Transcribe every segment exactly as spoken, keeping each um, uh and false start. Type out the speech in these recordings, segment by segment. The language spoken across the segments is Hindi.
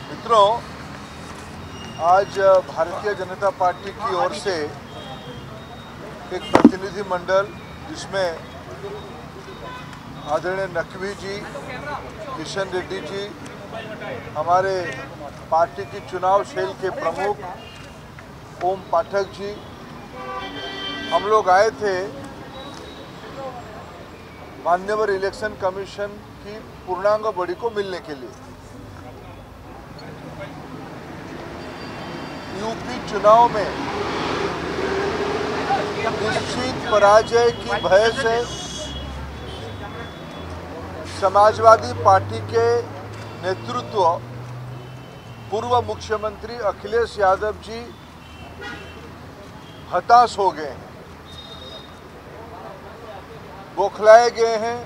मित्रों, आज भारतीय जनता पार्टी की ओर से एक प्रतिनिधि मंडल जिसमें आदरणीय नकवी जी, किशन रेड्डी जी, हमारे पार्टी की चुनाव सेल के प्रमुख ओम पाठक जी, हम लोग आए थे मान्यवर इलेक्शन कमीशन की पूर्णांग बॉडी को मिलने के लिए। यूपी चुनाव में निश्चित पराजय की भय से समाजवादी पार्टी के नेतृत्व पूर्व मुख्यमंत्री अखिलेश यादव जी हताश हो गए हैं, बौखलाए गए हैं।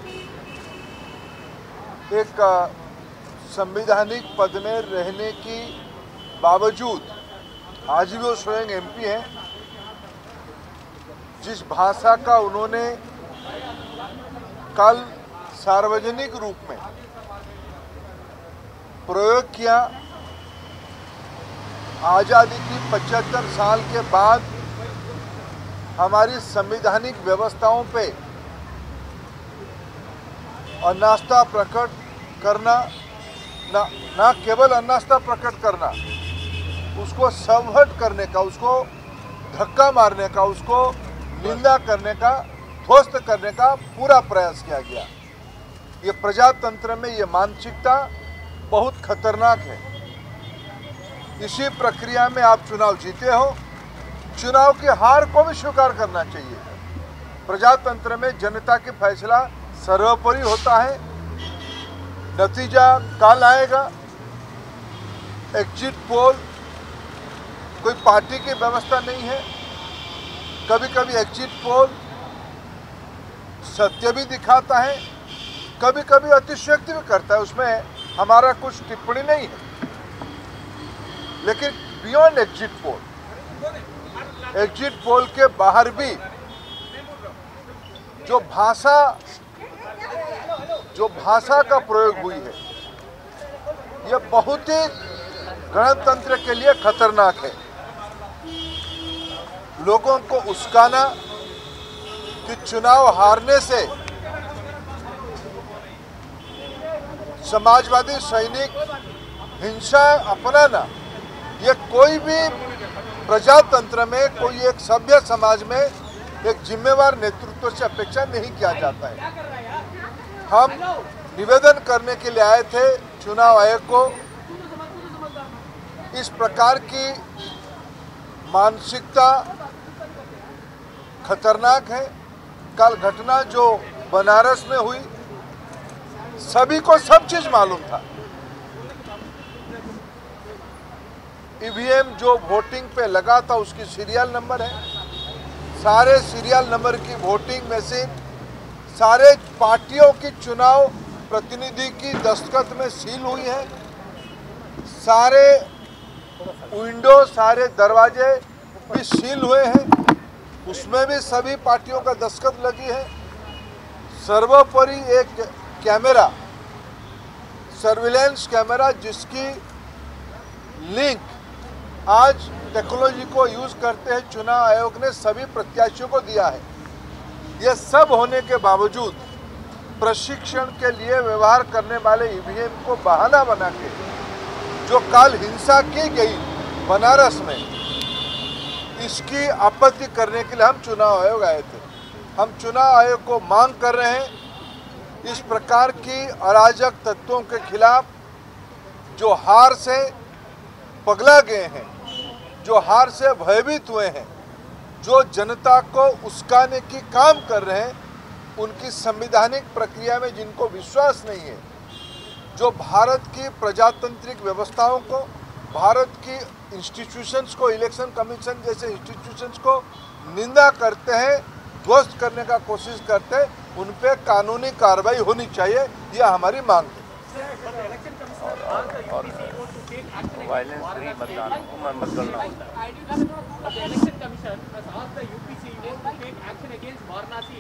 एक संवैधानिक पद में रहने की बावजूद आज भी वो स्वयं एमपी हैं। जिस भाषा का उन्होंने कल सार्वजनिक रूप में प्रयोग किया, आज़ादी की पचहत्तर साल के बाद हमारी संवैधानिक व्यवस्थाओं पे अनास्था प्रकट करना, ना ना केवल अनास्था प्रकट करना, उसको सबहट करने का, उसको धक्का मारने का, उसको निंदा करने का, ध्वस्त करने का पूरा प्रयास किया गया। ये प्रजातंत्र में ये मानसिकता बहुत खतरनाक है। इसी प्रक्रिया में आप चुनाव जीते हो, चुनाव की हार को भी स्वीकार करना चाहिए। प्रजातंत्र में जनता की फैसला सर्वोपरि होता है। नतीजा कल आएगा। एग्जिट पोल कोई पार्टी की व्यवस्था नहीं है। कभी कभी एग्जिट पोल सत्य भी दिखाता है, कभी कभी अतिशयोक्ति भी करता है, उसमें हमारा कुछ टिप्पणी नहीं है। लेकिन beyond exit poll, exit poll के बाहर भी जो भाषा जो भाषा का प्रयोग हुई है, यह बहुत ही गणतंत्र के लिए खतरनाक है। लोगों को उस्काना कि चुनाव हारने से समाजवादी सैनिक हिंसा अपनाना, ये कोई भी प्रजातंत्र में, कोई एक सभ्य समाज में एक जिम्मेवार नेतृत्व से अपेक्षा नहीं किया जाता है। हम निवेदन करने के लिए आए थे चुनाव आयोग को। इस प्रकार की मानसिकता खतरनाक है। कल घटना जो बनारस में हुई, सभी को सब चीज मालूम था। ईवीएम जो वोटिंग पे लगा था उसकी सीरियल नंबर है, सारे सीरियल नंबर की वोटिंग मशीन सारे पार्टियों की चुनाव प्रतिनिधि की दस्तखत में सील हुई है। सारे विंडो, सारे दरवाजे भी सील हुए हैं, उसमें भी सभी पार्टियों का दस्तखत लगी है। सर्वोपरि एक कैमरा, सर्विलेंस कैमरा, जिसकी लिंक आज टेक्नोलॉजी को यूज करते हैं चुनाव आयोग ने सभी प्रत्याशियों को दिया है। यह सब होने के बावजूद प्रशिक्षण के लिए व्यवहार करने वाले ईवीएम को बहाना बना के जो कल हिंसा की गई बनारस में, इसकी आपत्ति करने के लिए हम चुनाव आयोग आए थे। हम चुनाव आयोग को मांग कर रहे हैं, इस प्रकार की अराजक तत्वों के खिलाफ जो हार से पगला गए हैं, जो हार से भयभीत हुए हैं, जो जनता को उस्काने की काम कर रहे हैं, उनकी संवैधानिक प्रक्रिया में जिनको विश्वास नहीं है, जो भारत की प्रजातांत्रिक व्यवस्थाओं को, भारत की इंस्टीट्यूशंस को, इलेक्शन कमीशन जैसे इंस्टीट्यूशंस को निंदा करते हैं, ध्वस्त करने का कोशिश करते हैं, उन पे कानूनी कार्रवाई होनी चाहिए। यह हमारी मांग है। वायलेंस फ्री मतदान मतगणना।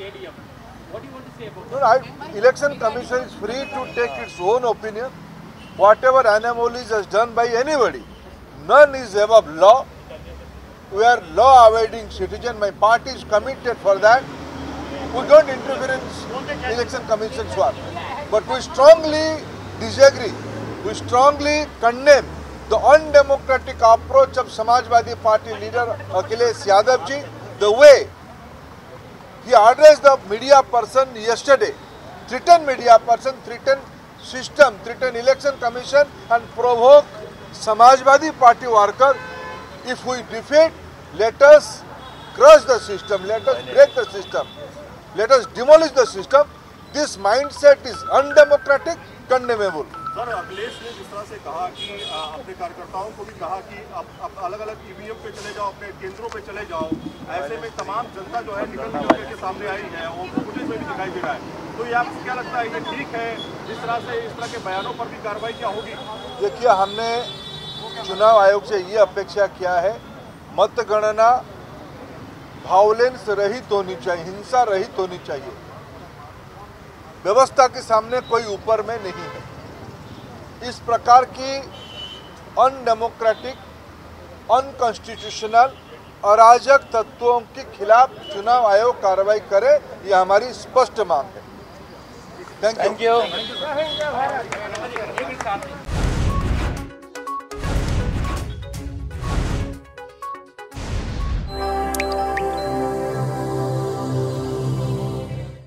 No, I, election commission is free to take its own opinion. whatever anomalies is done by anybody, none is above law. We are law-abiding citizen. My party is committed for that. We don't interfere in election commission's work, but we strongly disagree. We strongly condemn the undemocratic approach of Samajwadi Party leader Akhilesh Yadav ji, the way he addressed the media person yesterday, threatened media person, threatened system, threatened election commission and provoke Samajwadi Party worker. If we defeat, let us crush the system, let us break the system, let us demolish the system. This mindset is undemocratic, condemnable. Sir, Akhilesh ने जिस तरह से कहा कि अपने कार्यकर्ताओं को भी कहा कि आप, आप अलग अलग ईवीएम पे चले जाओ, अपने केंद्रों पे चले जाओ, ऐसे में तमाम जनता जो है निकल निकल के सामने आई है और पुलिस में भी दिखाई दे रहा है। तो ये आपको क्या लगता है, ये ठीक है? जिस तरह से इस तरह के बयानों पर भी कार्रवाई क्या होगी? देखिए, हमने चुनाव आयोग से ये अपेक्षा किया है, मतगणना वायलेंस रहित होनी चाहिए, हिंसा रहित होनी चाहिए। व्यवस्था के सामने कोई ऊपर में नहीं है। इस प्रकार की अनडेमोक्रेटिक, अनकॉन्स्टिट्यूशनल, अराजक तत्वों के खिलाफ चुनाव आयोग कार्रवाई करे, यह हमारी स्पष्ट मांग है। Thank you. Thank you.